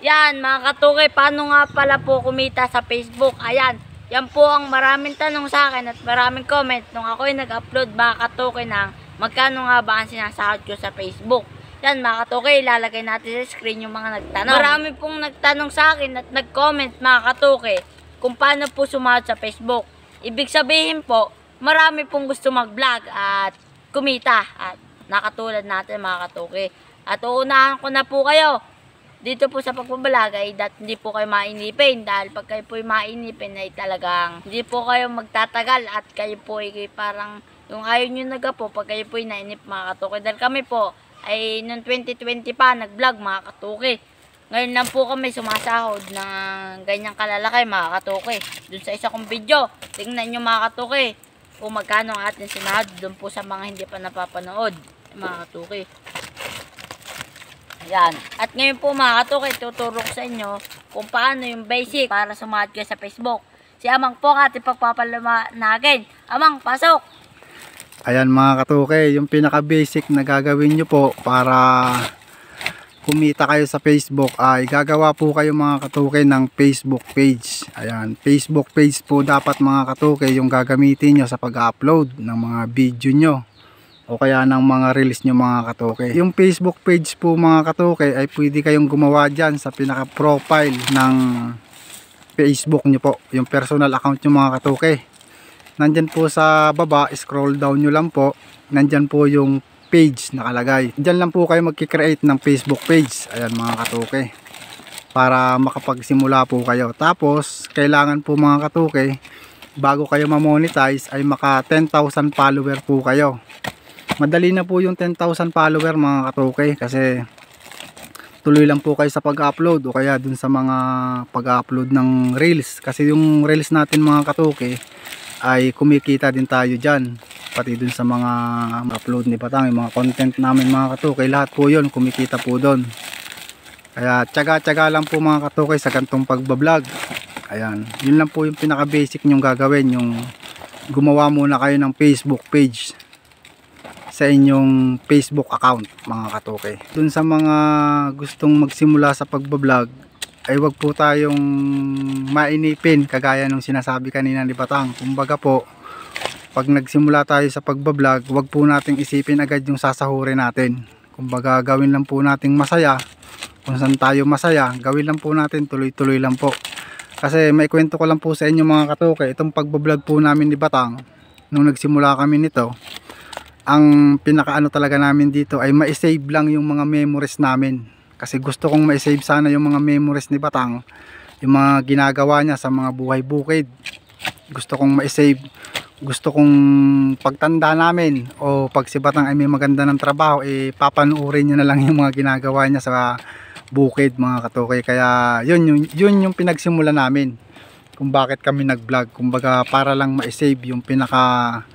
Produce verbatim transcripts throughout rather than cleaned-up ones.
Yan mga katukoy, paano nga pala po kumita sa Facebook? Ayan, yan po ang maraming tanong sa akin at maraming comment nung ako'y nag-upload mga katukoy ng magkano nga ba ang sinasahod ko sa Facebook. Yan mga katukoy, ilalagay natin sa screen yung mga nagtanong. Marami pong nagtanong sa akin at nag-comment mga katukoy kung paano po sumahod sa Facebook. Ibig sabihin po, marami pong gusto mag-vlog at kumita at nakatulad natin mga katukoy. At uunahan ko na po kayo dito po sa pagbablog ay dat hindi po kayo mainipin, dahil pag kayo po ay mainipin ay talagang hindi po kayo magtatagal at kayo po ay parang yung ayaw nyo naga po pag kayo po ay nainip mga katukoy. Dahil kami po ay noong twenty twenty pa nag-vlog mga katukoy. Ngayon lang po kami sumasahod ng ganyang kalalaki mga katukoy. Dun sa isa kong video, tingnan nyo mga katukoy kung magkano ang ating sinahod dun po sa mga hindi pa napapanood mga katukoy. Yan. At ngayon po mga katukoy, tuturo ko sa inyo kung paano yung basic para sumahod kayo sa Facebook. Si Amang po ang ating pagpapalumanagin. Amang, pasok! Ayan mga katukoy, yung pinaka basic na gagawin nyo po para kumita kayo sa Facebook ay gagawa po kayo mga katukoy ng Facebook page. Ayan, Facebook page po dapat mga katukoy yung gagamitin nyo sa pag-upload ng mga video nyo o kaya ng mga reels nyo mga katukoy. Yung Facebook page po mga katukoy ay pwede kayong gumawa dyan sa pinaka profile ng Facebook nyo po, yung personal account nyo mga katukoy. Nandyan po sa baba, scroll down nyo lang po, nandyan po yung page nakalagay. Dyan lang po kayo magkikreate ng Facebook page. Ayan mga katukoy, para makapagsimula po kayo. Tapos kailangan po mga katukoy, bago kayo ma-monetize ay maka ten thousand follower po kayo. Madali na po yung ten thousand follower mga katukoy, kasi tuloy lang po kayo sa pag-upload o kaya dun sa mga pag-upload ng reels. Kasi yung reels natin mga katukoy ay kumikita din tayo dyan, pati dun sa mga upload ni Batang, yung mga content namin mga katukoy, lahat po yun kumikita po dun. Kaya tsaga-tsaga lang po mga katukoy sa gantong pagbablog. Ayan, yun lang po yung pinaka basic nyong gagawin, yung gumawa muna kayo ng Facebook page sa inyong Facebook account mga katukoy. Dun sa mga gustong magsimula sa pagbablog ay wag po tayong mainipin kagaya nung sinasabi kanina ni Batang. Kumbaga po, pag nagsimula tayo sa pagbablog, wag po nating isipin agad yung sasahurin natin. Kumbaga gawin lang po nating masaya. Kung saan tayo masaya, gawin lang po natin, tuloy-tuloy lang po. Kasi may kwento ko lang po sa inyo mga katukoy, itong pagbablog po namin ni Batang, nung nagsimula kami nito, ang pinakaano talaga namin dito ay ma-save lang yung mga memories namin. Kasi gusto kong ma-save sana yung mga memories ni Batang, yung mga ginagawa niya sa mga buhay bukid. Gusto kong ma-save, gusto kong pagtanda namin o pag si Batang ay may maganda ng trabaho, eh papanuurin niyo na lang yung mga ginagawa niya sa bukid mga katukoy. Kaya yun yung, yun yung pinagsimula namin kung bakit kami nag-vlog. Kumbaga para lang ma-save yung pinaka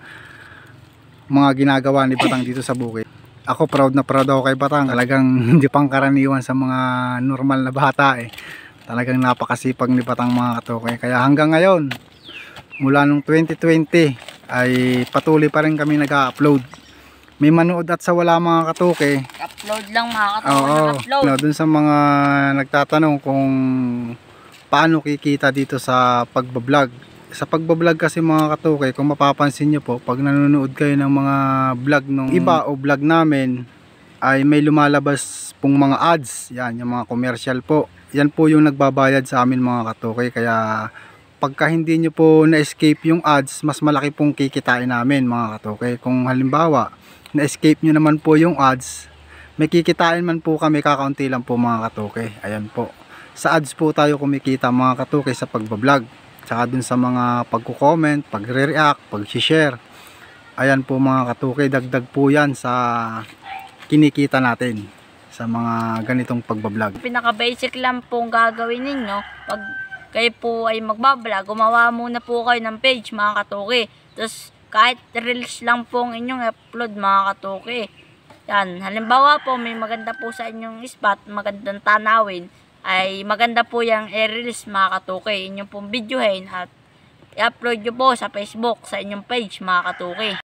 mga ginagawa ni Batang dito sa bukid. Ako proud na proud ako kay Batang. Talagang hindi pang karaniwan sa mga normal na bata eh. Talagang napakasipag ni Batang mga katukoy. Kaya hanggang ngayon, mula nung twenty twenty ay patuloy pa rin kami nag-upload. May manood at sa wala mga katukoy. Upload lang mga katukoy. Oo, upload. No, dun sa mga nagtatanong kung paano kikita dito sa pagbablog. Sa pagbablog kasi mga katukoy, kung mapapansin nyo po, pag nanonood kayo ng mga vlog ng iba o vlog namin, ay may lumalabas pong mga ads. Yan, yung mga commercial po. Yan po yung nagbabayad sa amin mga katukoy. Kaya pagka hindi nyo po na-escape yung ads, mas malaki pong kikitain namin mga katukoy. Kung halimbawa, na-escape nyo naman po yung ads, may kikitain man po kami, kakaunti lang po mga katukoy. Ayan po. Sa ads po tayo kumikita mga katukoy sa pagbablog. Tsaka dun sa mga pagko-comment, pagre-react, pag-share. Ayan po mga katukoy, dagdag po yan sa kinikita natin sa mga ganitong pagbablog. Pinaka-basic lang pong gagawin ninyo pag kayo po ay magbablog, gumawa muna po kayo ng page mga katukoy. Tapos kahit reels lang po ang inyong upload mga katukoy. Yan, halimbawa po may maganda po sa inyong spot, magandang tanawin, ay maganda po yung i-release mga katukoy. Inyong pong videohin at i-upload nyo po sa Facebook, sa inyong page mga katukoy.